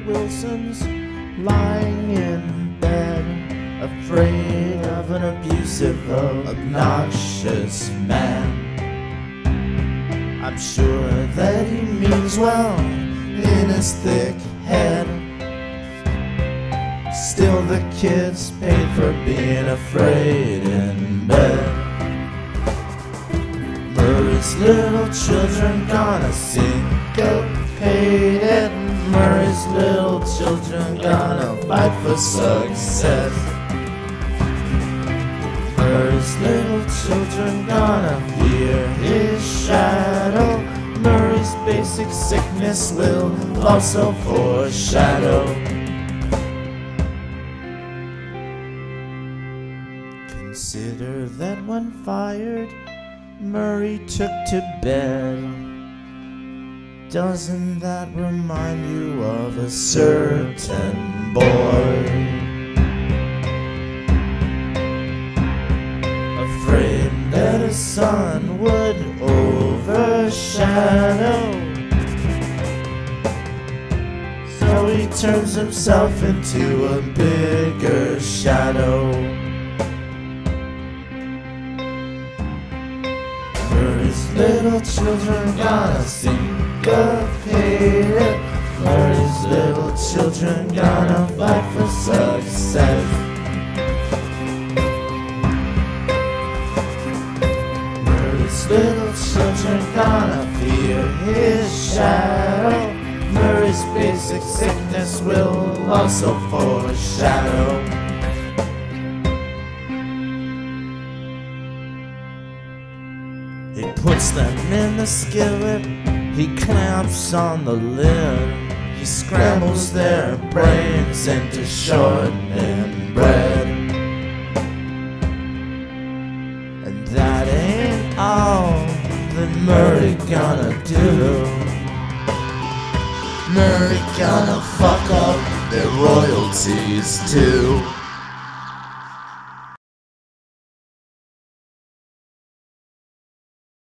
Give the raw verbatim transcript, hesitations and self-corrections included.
Wilson's lying in bed, afraid of an abusive, obnoxious man. I'm sure that he means well in his thick head. Still the kid's paid for being afraid in bed. Murray's little children gonna syncopated. Murray's little children gonna fight for success. Murray's little children gonna fear his shadow. Murray's basic sickness will also foreshadow. Consider that when fired, Murray took to bed. Doesn't that remind you of a certain boy? Afraid that his son would overshadow, so he turns himself into a bigger shadow. Murray's little children gonna syncopated. Murray's little children gonna fight for success. Murray's little children gonna fear his shadow. Murray's basic sickness will also foreshadow. He puts them in the skillet, he clamps on the lid, he scrambles their brains into shortening bread. And that ain't all that Murray gonna do. Murray gonna fuck up their royalties too.